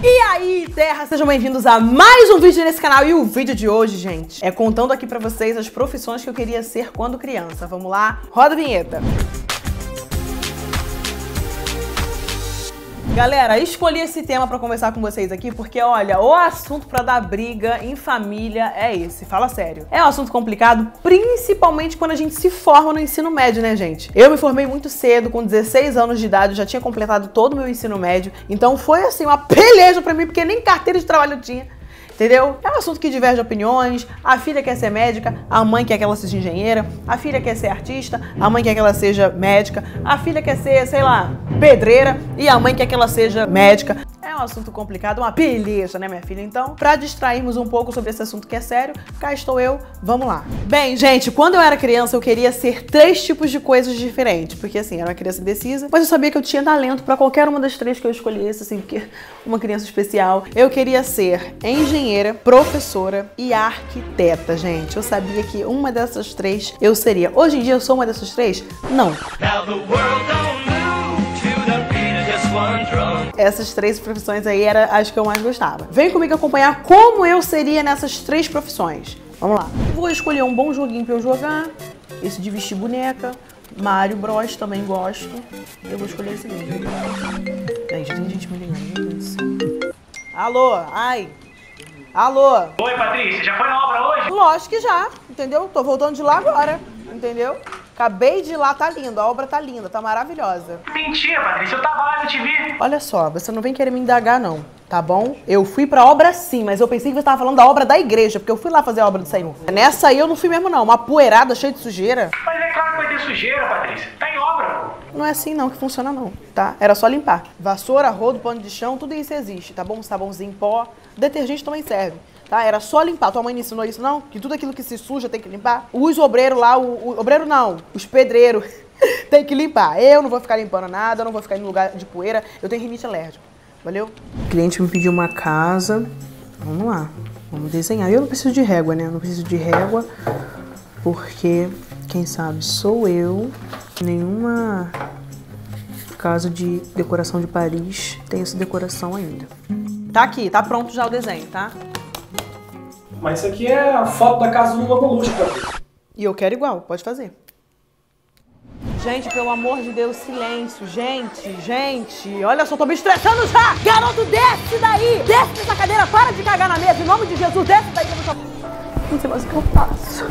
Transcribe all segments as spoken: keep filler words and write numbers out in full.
E aí, terra, sejam bem-vindos a mais um vídeo nesse canal. E o vídeo de hoje, gente, é contando aqui pra vocês as profissões que eu queria ser quando criança. Vamos lá? Roda a vinheta. Galera, escolhi esse tema pra conversar com vocês aqui porque, olha, o assunto pra dar briga em família é esse, fala sério. É um assunto complicado, principalmente quando a gente se forma no ensino médio, né, gente? Eu me formei muito cedo, com dezesseis anos de idade, eu já tinha completado todo o meu ensino médio, então foi, assim, uma peleja pra mim, porque nem carteira de trabalho eu tinha. Entendeu? É um assunto que diverge opiniões. A filha quer ser médica, a mãe quer que ela seja engenheira. A filha quer ser artista, a mãe quer que ela seja médica. A filha quer ser, sei lá, pedreira e a mãe quer que ela seja médica. É um assunto complicado, uma peleja, né, minha filha? Então, pra distrairmos um pouco sobre esse assunto que é sério, cá estou eu, vamos lá. Bem, gente, quando eu era criança, eu queria ser três tipos de coisas diferentes. Porque, assim, era uma criança indecisa, mas eu sabia que eu tinha talento pra qualquer uma das três que eu escolhesse, assim, porque uma criança especial. Eu queria ser engenheira, professora e arquiteta, gente. Eu sabia que uma dessas três eu seria. Hoje em dia eu sou uma dessas três? Não. Essas três profissões aí era as que eu mais gostava. Vem comigo acompanhar como eu seria nessas três profissões. Vamos lá. Vou escolher um bom joguinho pra eu jogar. Esse de vestir boneca. Mario Bros também gosto. Eu vou escolher esse mesmo. Gente, tem gente me ligando. Alô? Ai. Alô? Oi, Patrícia, já foi na obra hoje? Lógico que já, entendeu? Tô voltando de lá agora, entendeu? Acabei de ir lá, tá lindo, a obra tá linda, tá maravilhosa. Mentira, Patrícia, eu tava lá, eu te vi. Olha só, você não vem querer me indagar não, tá bom? Eu fui pra obra sim, mas eu pensei que você tava falando da obra da igreja, porque eu fui lá fazer a obra do Senhor. Nessa aí eu não fui mesmo não, uma poeirada cheia de sujeira. Mas é claro que vai ter sujeira, Patrícia, tá em obra, pô. Não é assim não que funciona não, tá? Era só limpar. Vassoura, rodo, pano de chão, tudo isso existe, tá bom? Sabãozinho em pó, detergente também serve. Tá? Era só limpar. Tua mãe me ensinou isso, não? Que tudo aquilo que se suja tem que limpar. Os obreiros lá, o, o obreiro não, os pedreiros tem que limpar. Eu não vou ficar limpando nada, eu não vou ficar em lugar de poeira. Eu tenho rinite alérgica. Valeu? O cliente me pediu uma casa. Vamos lá. Vamos desenhar. Eu não preciso de régua, né? Eu não preciso de régua porque, quem sabe, sou eu. Nenhuma casa de decoração de Paris tem essa decoração ainda. Tá aqui, tá pronto já o desenho, tá? Mas isso aqui é a foto da casa do Lula Molusco, Patrícia. E eu quero igual, pode fazer. Gente, pelo amor de Deus, silêncio. Gente, gente, olha só, tô me estressando já! Garoto, desce daí! Desce dessa cadeira, para de cagar na mesa, em nome de Jesus, desce daí! Não sei mais o que eu faço.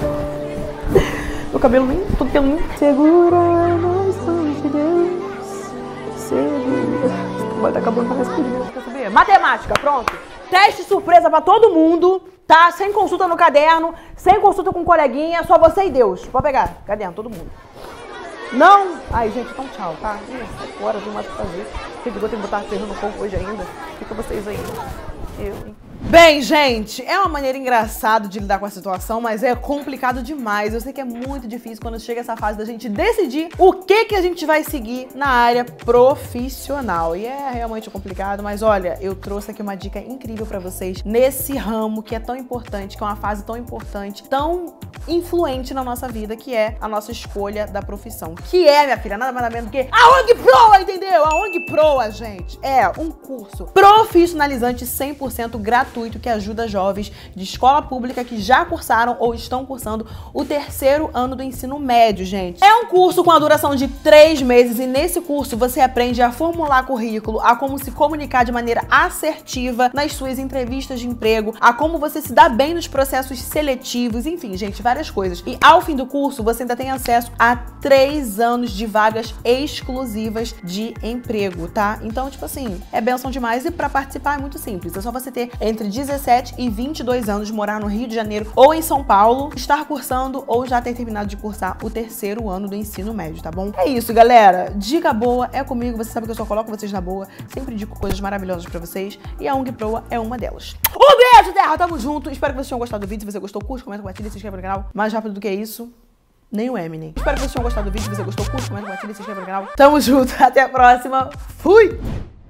Meu cabelo nem, todo pelo nem... Segura nas mãos de Deus. Segura. Vai estar acabando com a respirar, quer saber? Matemática, pronto. Teste surpresa pra todo mundo, tá? Sem consulta no caderno, sem consulta com um coleguinha, só você e Deus. Pode pegar, caderno, todo mundo. Não? Ai, gente, então tchau, tá? Ih, sete horas, não mais o que fazer. Gente, eu vou ter que botar ferro no fogo hoje ainda. Fica vocês aí. Eu, hein? Bem, gente, é uma maneira engraçada de lidar com a situação, mas é complicado demais. Eu sei que é muito difícil quando chega essa fase da gente decidir o que que a gente vai seguir na área profissional. E é realmente complicado, mas olha, eu trouxe aqui uma dica incrível pra vocês nesse ramo que é tão importante, que é uma fase tão importante, tão influente na nossa vida, que é a nossa escolha da profissão. Que é, minha filha, nada mais nada menos do que a ONG Proa, entendeu? A ONG Proa, gente, é um curso profissionalizante cem por cento gratuito que ajuda jovens de escola pública que já cursaram ou estão cursando o terceiro ano do ensino médio, gente. É um curso com a duração de três meses e nesse curso você aprende a formular currículo, a como se comunicar de maneira assertiva nas suas entrevistas de emprego, a como você se dá bem nos processos seletivos, enfim, gente, várias coisas. E ao fim do curso, você ainda tem acesso a três anos de vagas exclusivas de emprego, tá? Então, tipo assim, é bênção demais e pra participar é muito simples. É só você ter entre dezessete e vinte e dois anos, morar no Rio de Janeiro ou em São Paulo, estar cursando ou já ter terminado de cursar o terceiro ano do ensino médio, tá bom? É isso, galera. Dica boa é comigo. Você sabe que eu só coloco vocês na boa. Sempre indico coisas maravilhosas pra vocês e a ONG Proa é uma delas. Um beijo, terra! Tamo junto. Espero que vocês tenham gostado do vídeo. Se você gostou, curte, comenta, compartilha, se inscreve no canal. Mais rápido do que isso, nem o Eminem. Espero que vocês tenham gostado do vídeo. Se você gostou, curte, comenta, compartilha, se inscreve no canal. Tamo junto. Até a próxima. Fui!